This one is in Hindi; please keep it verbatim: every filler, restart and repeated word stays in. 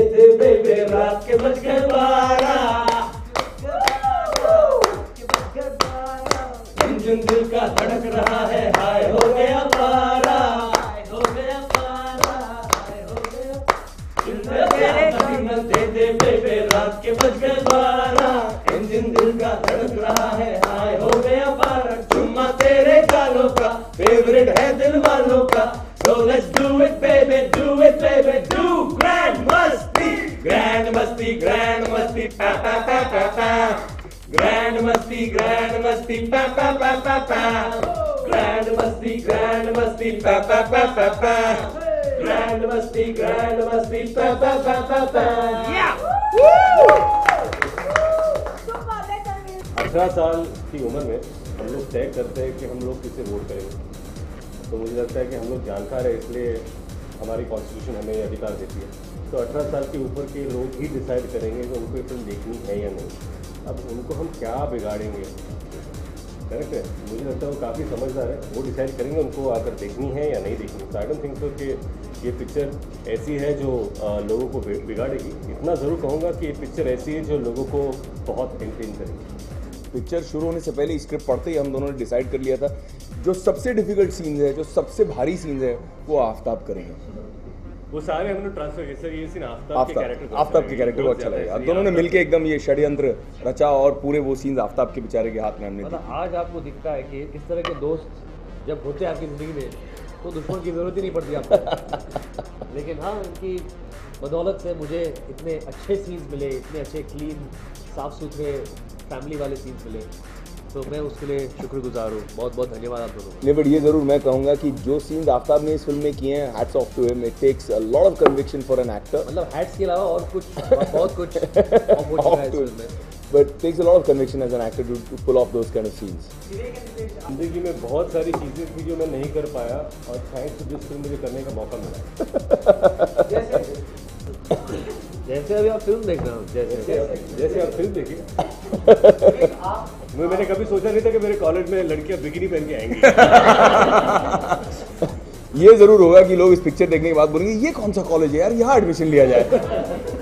दे बेबे रात के बज गए बारह, इंजन दिल का धड़क रहा है, हाय हो गया पारा, हो गया पारा, हो गया दे दे बेबे रात के बज गए बारह, इंजन दिल का धड़क रहा है, हाय हो गया पारा। चुम्मा तेरे गालों का फेवरेट है दिल वालों का, so let's do it baby, do it baby, do grand मस्ती, grand मस्ती, grand मस्ती, pa pa pa pa pa, grand मस्ती, grand मस्ती, pa pa pa pa pa, grand मस्ती, grand मस्ती, pa pa pa pa pa, grand मस्ती, grand मस्ती, pa pa pa pa pa, yeah, अठारह साल की उम्र में हम लोग तय करते हैं कि हम लोग किसे वोट करेंगे। तो मुझे लगता है कि हम लोग जानकार है, इसलिए हमारी कॉन्स्टिट्यूशन हमें ये अधिकार देती है। तो अठारह साल के ऊपर के लोग ही डिसाइड करेंगे कि उनको ये फिल्म देखनी है या नहीं। अब उनको हम क्या बिगाड़ेंगे, करेक्ट है, मुझे लगता है वो काफ़ी समझदार है, वो डिसाइड करेंगे उनको आकर देखनी है या नहीं देखनी। तो आई डोंट थिंक सो कि ये पिक्चर ऐसी है जो आ, लोगों को बिगाड़ेगी। इतना ज़रूर कहूँगा कि ये पिक्चर ऐसी है जो लोगों को बहुत एंटरटेन करेगी। पिक्चर शुरू होने से पहले स्क्रिप्ट पढ़ते ही हम दोनों ने डिसाइड कर लिया था जो सबसे डिफिकल्ट सीन्स है, जो सबसे भारी सीन्स है, वो आफ्ताब करेंगे। वो सारे हमने ट्रांसफर किए सर, ये सीन आफ्ताब के कैरेक्टर आफ्ताब के कैरेक्टर को अच्छा लगेगा। अब दोनों ने मिलके एकदम ये षड्यंत्र रचा और पूरे वो सीन्स आफ्ताब के बेचारे के हाथ में हमने मतलब आज आपको दिखता है कि इस तरह के दोस्त जब होते हैं आपकी ज़िंदगी में तो दुश्मन की ज़रूरत ही नहीं पड़ती आपको। लेकिन हाँ, उनकी बदौलत से मुझे इतने अच्छे सीन्स मिले, इतने अच्छे क्लीन साफ़ सुथरे फैमिली वाले सीन्स मिले, तो मैं उसके लिए शुक्रगुजार हूँ। बहुत बहुत धन्यवाद आप दोनों को। नहीं, बट ये ज़रूर मैं कहूँगा कि जो सीन्स आफ्ताब ने इस फिल्म में किए हैं, hats off to him, it takes a lot of conviction for an actor. मतलब हैट्स के अलावा और कुछ बहुत कुछ ऑफ हो चुका है इस फिल्म में, but takes a lot of conviction as an actor to to pull off those kind of scenes. जिंदगी में बहुत सारी चीज़ें थी जो मैं नहीं कर पाया और थैंक्स टू दिस फिल्म मुझे करने का मौका मिला। जैसे अभी आप फिल्म देख रहे हो, जैसे जैसे आप फिल्म देखिए, मैं मैंने कभी सोचा नहीं था कि मेरे कॉलेज में लड़कियां बिकिनी पहन के आएंगी। ये जरूर होगा कि लोग इस पिक्चर देखने के बाद बोलेंगे ये कौन सा कॉलेज है यार, यहाँ एडमिशन लिया जाए।